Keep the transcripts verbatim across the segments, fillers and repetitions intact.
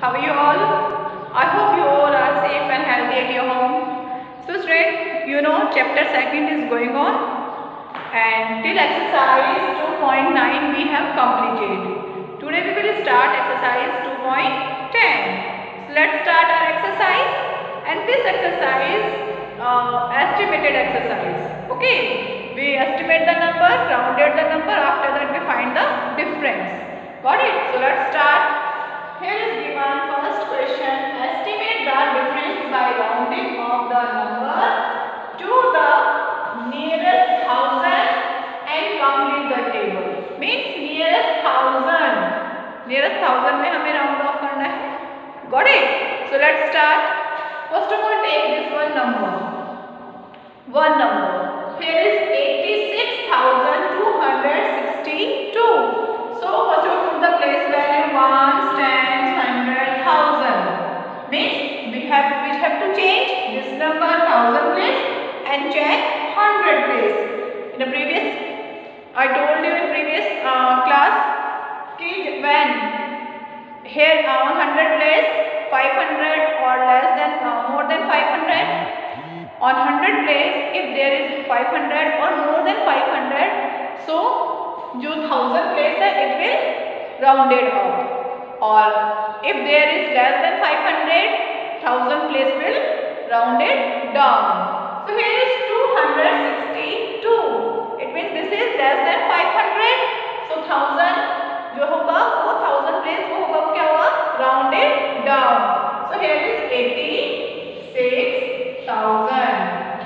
How are you all? I hope you all are safe and healthy at your home. So students, you know chapter second is going on and till exercise two point nine we have completed. Today we will start exercise two point ten. So let's start our exercise, and this exercise uh, estimated exercise. Okay, we estimate the number, rounded the number, after that we find the difference. Got it? So let's start. Here is given first question. Estimate the difference by rounding of the number to the nearest thousand and complete the table. Means nearest thousand. Nearest thousand में हमें round off करना है. Got it? So let's start. First of all, take this one number. One number. Here is eighty-six thousand two hundred sixty-two. So first of all, put the place value ones, tens, hundred, thousand. Means we have we have to change this number thousand place and check hundred place. In the previous, I told you in previous uh, class, कि when here uh, hundred place five hundred or less than uh, more than five hundred, on hundred place if there is five hundred or more than five hundred, so जो thousand place है it will rounded out, or if there is less than five hundred, thousand place will rounded down. So here is two hundred sixty-two. It means this is less than five hundred. So thousand जो होगा वो thousand place वो होगा क्या होगा rounded down. So here is eighty-six thousand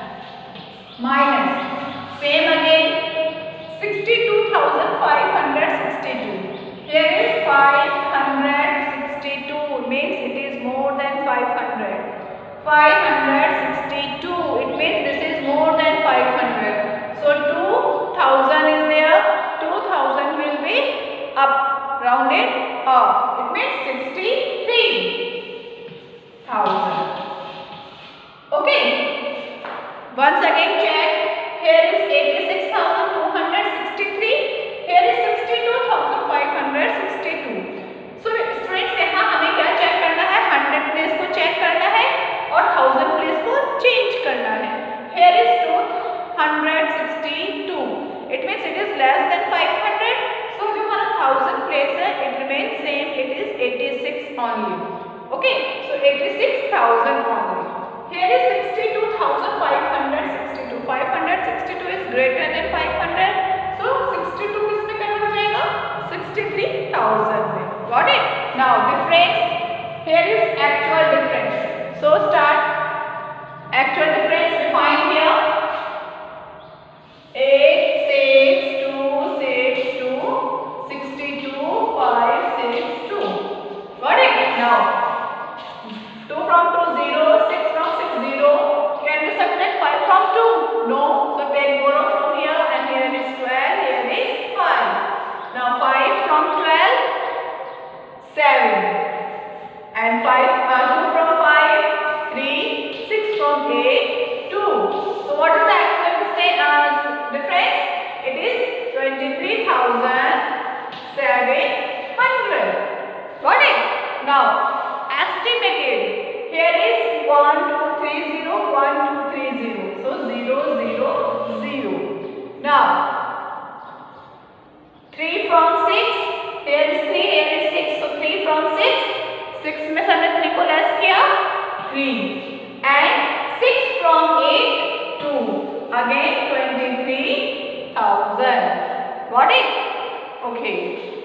minus same again sixty-two thousand five hundred sixty-two. Here is five hundred sixty-two, means it is more than five hundred. five hundred sixty-two, it means this is more than five hundred. So two thousand is there, two thousand will be up, rounded up. It means sixty-three thousand. Okay. Once again check. Here is eighty-six thousand two hundred sixty-three. Here is sixty-two thousand five hundred sixty-two. So students, यहाँ हमें क्या check करना है? hundred place को check करना है और thousand place को चेंज करना है. Here is two hundred sixty-two. It means it is less than five hundred. So जो हमारा thousand place है, it remains same. It is eighty-six only. Okay. So eighty-six thousand only. Here is sixty-two thousand five hundred sixty-two. five hundred sixty-two is greater than five hundred. So sixty-two किसमें convert हो जाएगा? sixty-three thousand में. Got it? Now difference. Here is actual difference. So start. Actual difference we find here. eight, six, two, six, two, sixty-two, five, six, two. Got it? Now two from two, zero, six from six, zero. Can we subtract five from two? No. So take borrow from here, and here is twelve, here is five. Now five from twelve, seven. And five, uh, two from five, three, six from eight, two. So what is the actual mistake, uh, difference? It is twenty-three thousand seven hundred. Got it? Now estimated. Here is one, two, three, zero, one, two, three, zero. So zero, zero, zero. Now three from six. Here is three, here is six. So three from six. six में से हमने three को less किया, three. And six from eight, two. Again twenty-three thousand. Got it? Okay.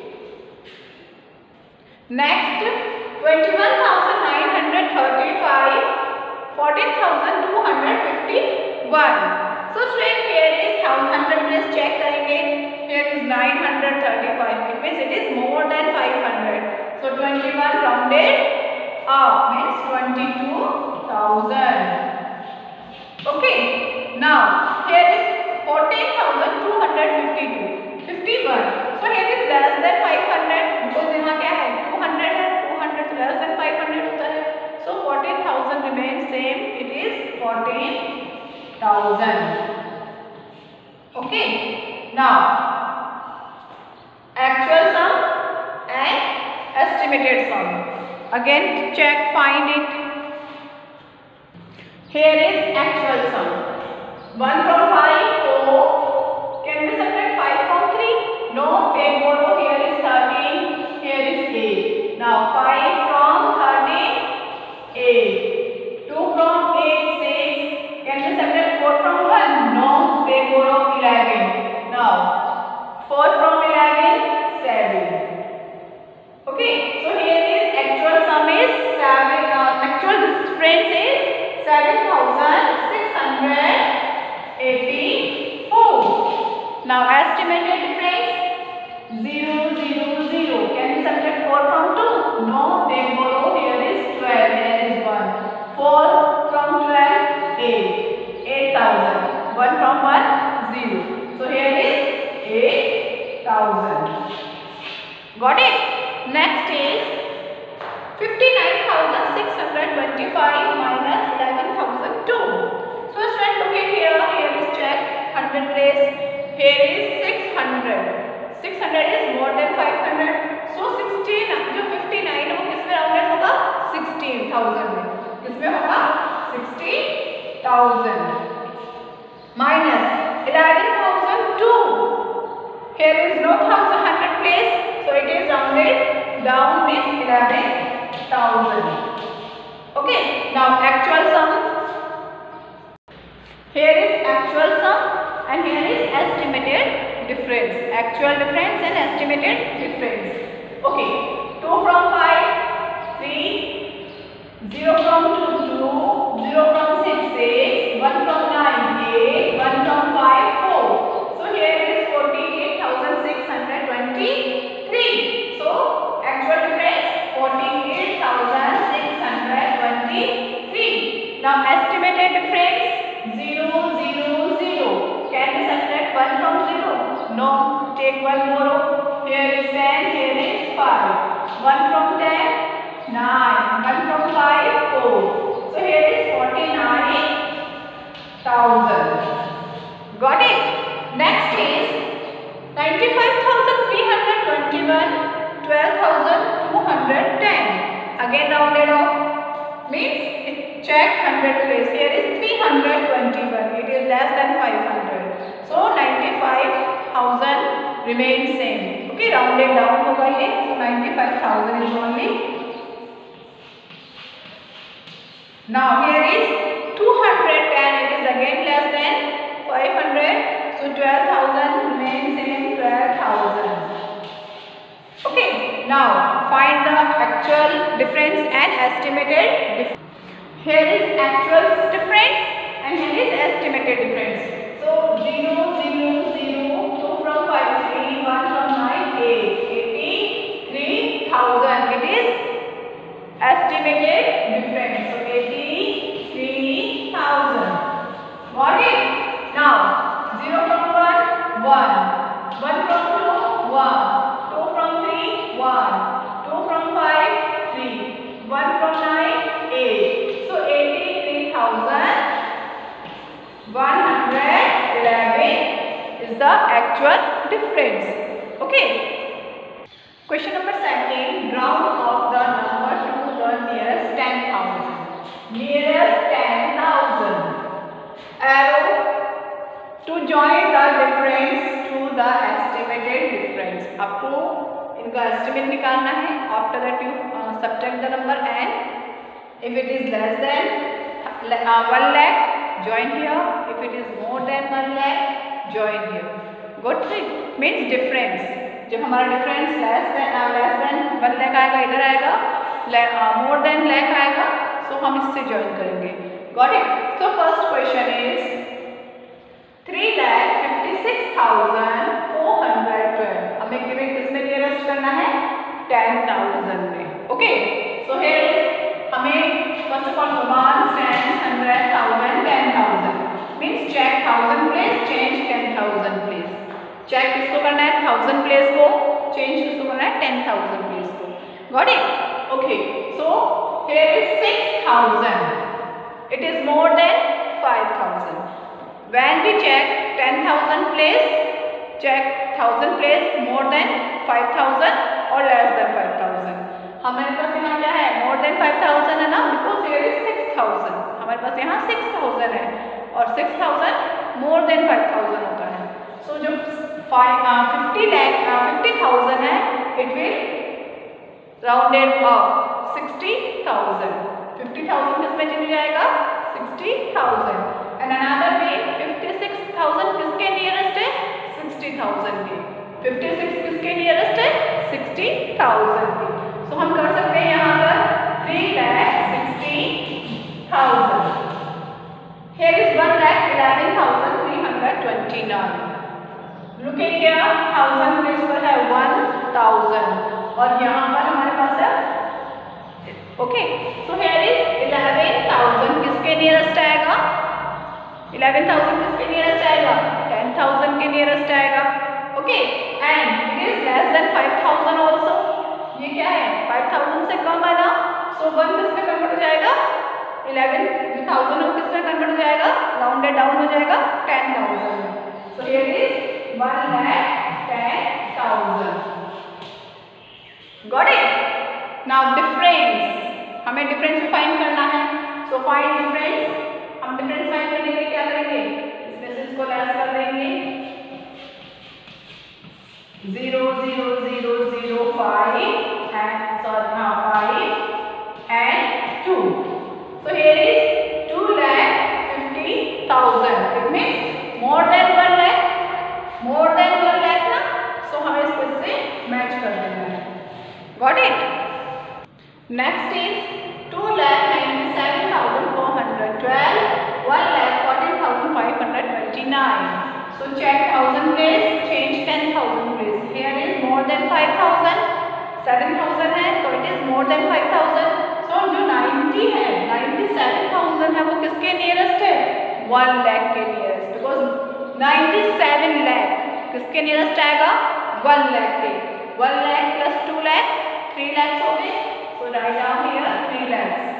Next, twenty-one thousand nine hundred thirty-five, fourteen thousand two hundred fifty-one. So student, here is hundred place check करेंगे. Here is nine hundred thirty-five. It means it is more than five hundred. So twenty-one rounded up means twenty-two thousand. Okay. Now here is fourteen thousand two hundred fifty-two. fifty-one. So here is less than five hundred because यहाँ क्या है? two hundred है. two hundred less than five hundred होता है. So fourteen thousand remains same. It is fourteen thousand. Okay. Now actual sum and estimated sum. Again check, find it. Here is actual sum. one from five, four. Can we subtract five from three? No, take borrow. Here is thirteen, here is eight. Now five from thirteen, eight. two from eight, six. Can we subtract four from one? No, take borrow, eleven. Now four from eleven, seven. Okay, so here is actual sum is seven. Uh, actual difference is seven thousand six hundred eighty-four. Now estimated difference zero, zero, zero. Can we subtract four from two? No, take borrow. Here is twelve. Here is one. four from twelve, eight. eight thousand. one from one, zero. So here is eight thousand. Got it? Next is fifty-nine thousand six hundred twenty-five minus eleven thousand two. So student, look at here. Here is check one hundred place. Here is six hundred. six hundred is more than five hundred. So sixteen जो fifty-nine वो किसमें rounded होगा? sixteen thousand में. किसमें होगा? sixteen thousand minus eleven thousand two. Here is no thousand hundred place. So it is rounded down with eleven thousand. Okay, now actual sum. Here is actual sum and here is estimated difference. Actual difference and estimated difference. Okay, two from five, three, zero from two, two, zero from six, six, one from nine, eight, one from five, four. So here is forty-eight thousand six hundred twenty-three. So actual difference forty-eight thousand six hundred twenty-three. Now estimated difference zero, zero, zero. Can we subtract one from zero? No. Take one more. Here is ten. Here is five. one from ten, nine. one from five, four. So here is forty-nine thousand. Got it? Next is ninety-five thousand three hundred twenty-one, twelve thousand two hundred ten. Again rounded off. Means check one hundred place. Here is three hundred twenty-one. It is less than five hundred. So ninety-five thousand remains same. Okay, rounded down होगा ये. So ninety-five thousand is only. Now here is two hundred ten. It is again less than five hundred. So twelve thousand remains same. twelve thousand. Okay, now find the actual difference and estimated difference. Here is actual difference and here is estimated difference. So zero, zero, zero, two from five, three, one from nine, eight, eighty-three thousand. It is estimated difference. So eighty-three thousand. Got it? Now zero from one, one. one from two, one. two from three, one. two from five, three. one from nine, eight. So eighty-three thousand one hundred eleven is the actual difference. Okay. Question number second. Round off the number to the nearest ten thousand. Nearest ten thousand. Arrow to join the difference to the estimated difference. आपको इनका estimate निकालना है. After that you uh, subtract the number and if it is less than uh, one lakh, join here. If it is more than one lakh, join here. Got it? Means difference. जब हमारा difference less than uh, less than one lakh आएगा, इधर आएगा, uh, more than lakh आएगा, so हम इससे join करेंगे. Got it? So first question is three lakh fifty-six thousand four hundred twelve. हमें given किसमें nearest करना है? ten thousand में. Okay? So here is हमें first of all one, ten, hundred, thousand, ten thousand. Means check thousand place, change ten thousand place. Check किसको करना है? thousand place को, change किसको करना है? ten thousand place को. Got it? Okay. So here is six thousand. It is more than five thousand. When we check ten thousand place, check one thousand place more than five thousand or less than five thousand. हमारे पास यहाँ क्या है? Then five thousand है ना, because here is six thousand, हमारे पास यहाँ सिक्स थाउजेंड है और six thousand more than five thousand होता है। सो so, जो फिफ्टी लैख फिफ्टी थाउजेंड है it will rounded up sixty thousand. Fifty thousand किसमें चले जाएगा, sixty thousand. And another way fifty six thousand किसके नियरेस्ट है, सिक्सटी थाउजेंड के। फिफ्टी सिक्स किसके नियरेस्ट है, सिक्सटी थाउजेंड के। सो so, हम कर सकते हैं यहाँ पर three lakh sixty thousand. Here is one lakh eleven thousand three hundred twenty nine. Look at here, thousand place पर है वन थाउजेंड और यहाँ पर हमारे पास है okay. So here is eleven thousand किसके नियरेस्ट आएगा, इलेवन थाउजेंड किसके नियरेस्ट आएगा, टेन थाउजेंड के नियरेस्ट आएगा। Okay and it is less than five thousand also. ये क्या है, फाइव थाउजेंड से कम है ना, सो वन किसमें कन्वर्ट हो जाएगा, इलेवन जो थाउजेंड है किसमें कन्वर्ट हो जाएगा, राउंडेड डाउन हो जाएगा ten thousand. So here is one lakh ten thousand. Got it. Now difference, हमें डिफरेंस फाइंड करना है। सो फाइंड डिफरेंस, हम डिफरेंस फाइंड करने के लिए क्या करेंगे, इसमें से इसको लेस कर देंगे, zero zero zero zero five and sorry हाँ five and two. So here is two lakh fifty thousand. It means more than one lakh, more than one lakh ना, सो हमें इसको इससे मैच कर देना है। Got it. Next is two lakh ninety seven thousand four hundred twelve, one lakh fourteen thousand five hundred twenty nine. So check thousand place, change ten thousand place. Here is more than five thousand, seven thousand है तो it is more than five thousand. So जो ninety है, ninety-seven thousand है वो किसके nearest है, one lakh के nearest, because ninety-seven lakh किसके nearest आएगा, one lakh के। one lakh plus two lakh, three lakhs हो गए, so write down here three lakhs.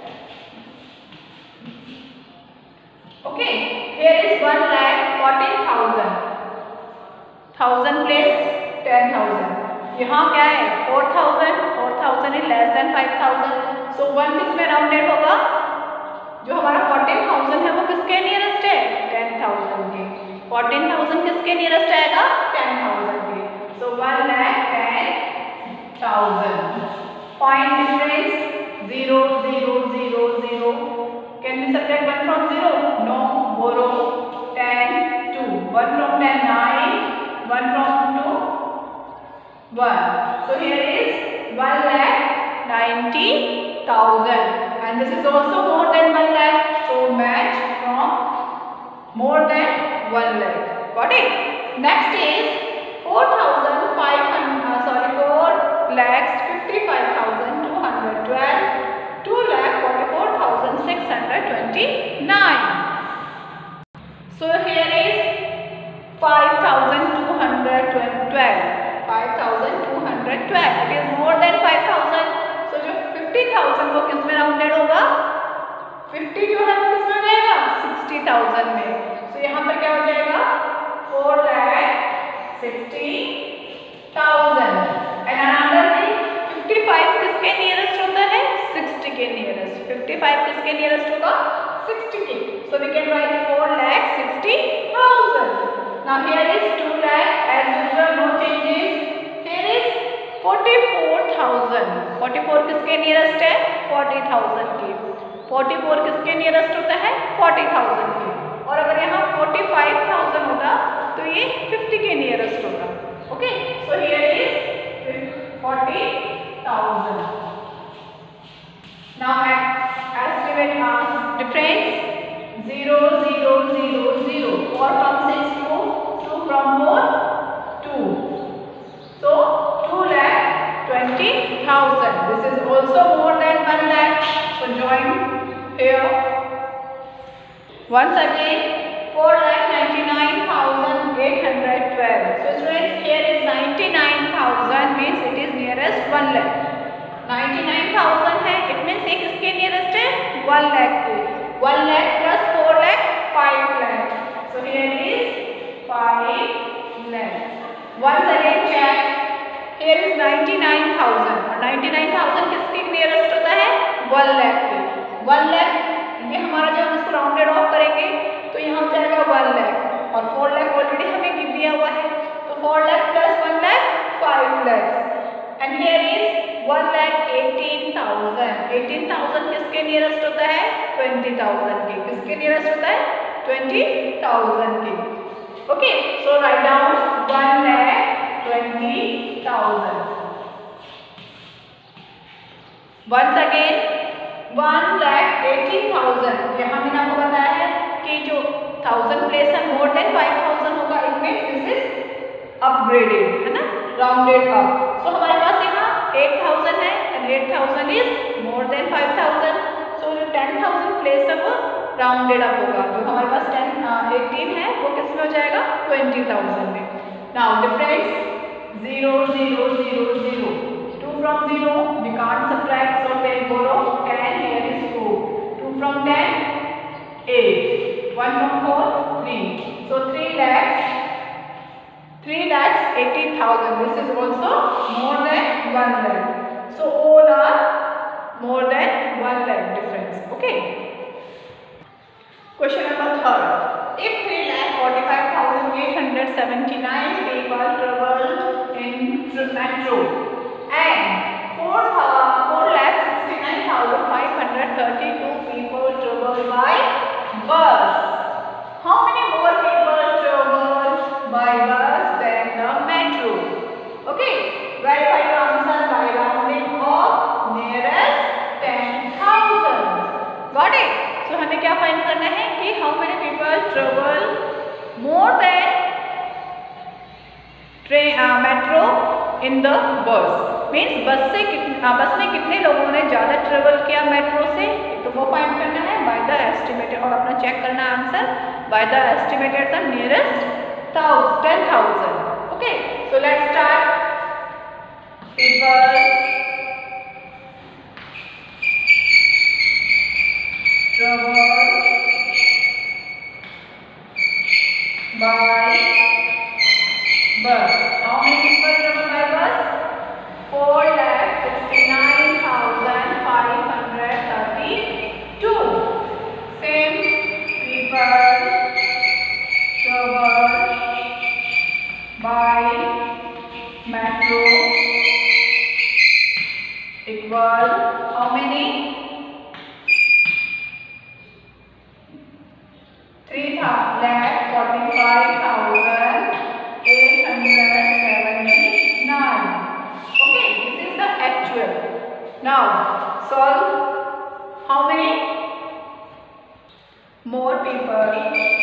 Okay, here is one lakh fourteen thousand, thousand place ten thousand। यहाँ क्या है, four thousand, four thousand is less than five thousand, so one किसमें rounded होगा, जो हमारा fourteen thousand है वो किसके नियरेस्ट है, ten thousand के। fourteen thousand किसके नियरेस्ट आएगा, ten thousand के। so one lakh ten thousand. Find difference, zero zero zero zero. Can we subtract one from zero? No. Borrow ten, two. one from ten, nine. one from two, one. So here is one lakh ninety thousand. And this is also more than one lakh. So match from more than one lakh. Got it? Next is four thousand five hundred. Uh, sorry, four lakhs fifty-five thousand two hundred twelve. two lakh forty-four thousand six hundred twenty-nine. So here is five thousand two hundred twelve. five thousand two hundred twelve. It is more than five thousand. So जो fifty thousand वो किस में rounded होगा? fifty जो है वो किस में जाएगा? sixty thousand में. So यहाँ पर क्या हो जाएगा? four lakh sixty thousand. And another thing, fifty-five किसके नियरेस्ट होता है? sixty के नियरेस्ट. fifty-five किसके नियरेस्ट होगा? sixty के. So we can write four lakh sixty thousand. Now here is two lakh, as usual, no changes. Here is forty-four thousand. forty-four किसके nearest है? forty thousand के. forty-four किसके nearest होता है? forty thousand के. और अगर यहाँ forty-five thousand होता तो ये fifty के नियरेस्ट होता. Okay, so here is forty thousand. Now estimate uh, difference zero zero zero zero. four from six to two from four two. So two lakh twenty thousand. This is also more than one lakh. So join here. Once again, four lakh ninety-nine thousand eight hundred twelve. So students, here is ninety-nine thousand means it is nearest one lakh. ninety-nine thousand है, it means एक इसके nearest है one lakh के. one lakh plus four lakh, five lakh. So here is five lakh. Once again check. Here is ninety-nine thousand. और ninety-nine thousand किसके nearest होता है? One lakh के, वन लैख ये हमारा जब हम इसको राउंडेड ऑफ करेंगे तो यहाँ हो जाएगा वन लैख और फोर लैख ऑलरेडी हमें गिव दिया हुआ है, तो four lakh plus one lakh five lakh and here is one lakh eighteen thousand. Eighteen thousand किसके नियरेस्ट होता है? ट्वेंटी थाउजेंड के। किसके नियरेस्ट होता है? ट्वेंटी थाउजेंड के। Okay, so write down one lakh twenty thousand. Once again one lakh eighteen thousand. यहाँ मैंने आपको बताया है कि जो थाउजेंड प्लेस है मोर देन फाइव थाउजेंड होगा, it means this is upgraded, है ना, राउंडेड अप। सो हमारे पास यहाँ एट थाउजेंड है and eight thousand is more than five thousand, so जो टेन थाउजेंड प्लेस है वो राउंडेड अप होगा। जो हमारे पास टेन एटीन है वो किस में हो जाएगा? ट्वेंटी थाउजेंड में। Now difference zero zero zero zero, two from zero we can't subtract, so take borrow ten, here is two, two from ten eight, one from four three, so three lakhs, three lakhs eighty thousand. This is also more than one lakh, so all are more than one lakh difference. Okay, question number third. If three lakh forty-five thousand eight hundred seventy-nine people travel in metro and four lakh sixty-nine thousand five hundred thirty-two people travel by bus, how many more people travel by bus than the metro? Okay, verify your answer by rounding off nearest ten thousand. Got it? So हमें क्या find करना है कि how many people travel more than train uh, metro in the bus. Means bus से कितने बस में कितने लोगों ने ज़्यादा ट्रेवल किया मेट्रो से, तो वो फाइंड करना है बाय द एस्टिमेटेड, और अपना चेक करना है answer by the estimated the nearest ten thousand. Okay, so let's start. People travel by bus, how many people travel by bus? four lakh sixty-nine thousand five hundred thirty-two. Same people travel by metro equal how many? three lakh forty-five thousand eight hundred seventy-nine. Okay, this is the actual. Now solve. How many more people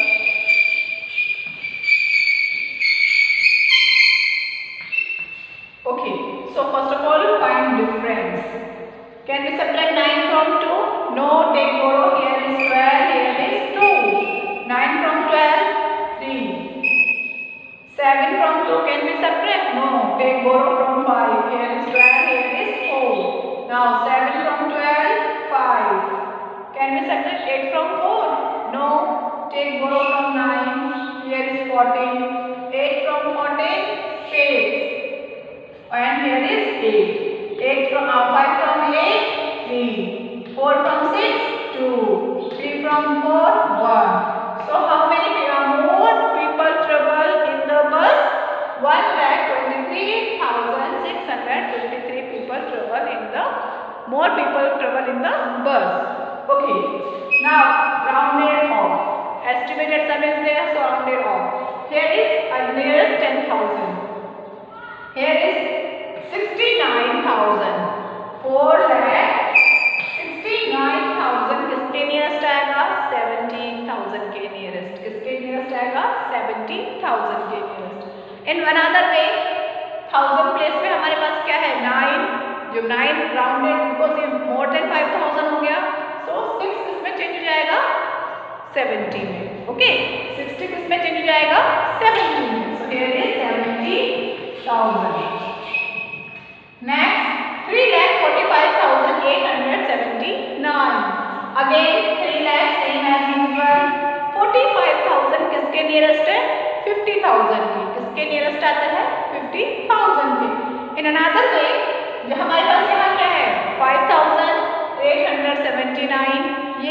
okay, so first of all find difference. Can we subtract nine from two? No, take borrow. Here is twelve, here is two. nine from twelve, three. seven from two, can we subtract? No, take borrow from five. Here is twelve, here is four. Now seven from twelve, five. Can we subtract eight from four? No, take borrow from nine. Here is fourteen. eight from fourteen, six. And here is eight. eight from uh, five from eight, three. four from six, two. three from four, one. So how many more people travel in the bus? one lakh twenty-three thousand six hundred twenty-three people travel in the more people travel in the bus. Okay, now rounded off. Estimated sum is there, so rounded off. Here is a nearest ten thousand. Here is sixty-nine thousand. four lakh sixty-nine thousand किसके nearest आएगा? seventeen thousand के nearest. किसके nearest आएगा? seventeen thousand के nearest. In another way thousand place में हमारे पास क्या है? नाइन. जो नाइन राउंडेड बिकॉज ये मोर देन फाइव थाउजेंड हो गया, सो सिक्स किसमें चेंज हो जाएगा? सेवेंटी में. ओके, सिक्सटी किसमें चेंज हो जाएगा? सेवेंटी में. So here is seventy thousand. Next three lakh forty-five thousand eight hundred seventy-nine. Again three lakh same as usual. forty-five thousand किसके नियरेस्ट है? fifty thousand की. किसके नियरेस्ट आता है? fifty thousand के. In another way जो हमारे पास यहाँ क्या है? five thousand eight hundred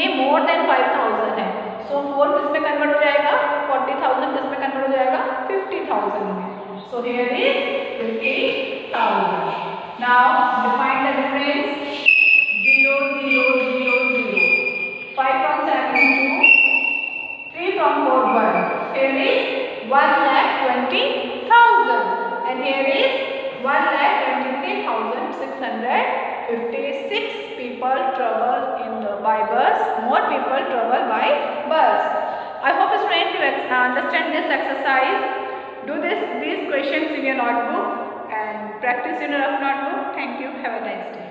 में मोर देन फाइव थाउजेंड है, सो फोर किस में कन्वर्ट हो जाएगा, फोर्टी थाउजेंड किस में कन्वर्ट हो जाएगा, फिफ्टी थाउजेंड में। So here is fifty thousand. Now define the difference, zero zero zero zero, five from seven to three from four one. Here is one lakh twenty thousand and here is one lakh twenty-three thousand six hundred fifty-six people travel in the by bus. More people travel by bus. I hope students you understand this exercise. Do this these questions in your notebook and practice in your rough notebook. Thank you. Have a nice day.